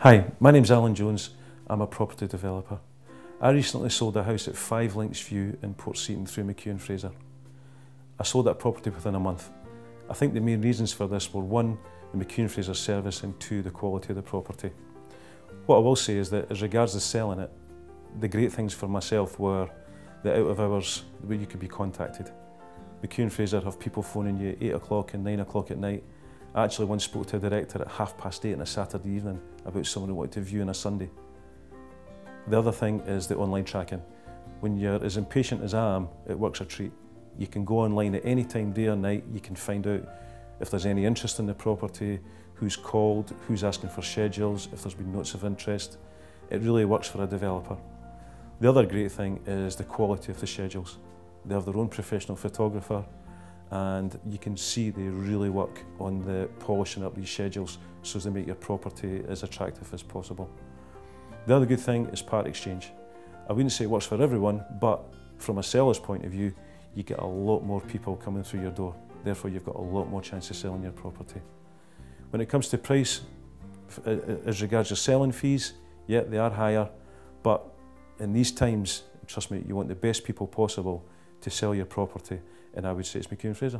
Hi, my name's Alan Jones. I'm a property developer. I recently sold a house at 5 Links View in Port Seton through McEwan Fraser. I sold that property within a month. I think the main reasons for this were 1, the McEwan Fraser service, and 2, the quality of the property. What I will say is that as regards to selling it, the great things for myself were the out of hours where you could be contacted. McEwan Fraser have people phoning you at 8 o'clock and 9 o'clock at night. I actually once spoke to a director at 8:30 on a Saturday evening about someone who wanted to view on a Sunday. The other thing is the online tracking. When you're as impatient as I am, it works a treat. You can go online at any time, day or night. You can find out if there's any interest in the property, who's called, who's asking for schedules, if there's been notes of interest. It really works for a developer. The other great thing is the quality of the schedules. They have their own professional photographer, and you can see they really work on the polishing up these schedules so as they make your property as attractive as possible. The other good thing is part exchange. I wouldn't say it works for everyone, but from a seller's point of view, you get a lot more people coming through your door. Therefore, you've got a lot more chance of selling your property. When it comes to price, as regards your selling fees, yeah, they are higher, but in these times, trust me, you want the best people possible to sell your property, and I would say it's McEwan Fraser.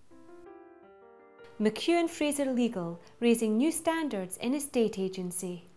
McEwan Fraser Legal, raising new standards in estate agency.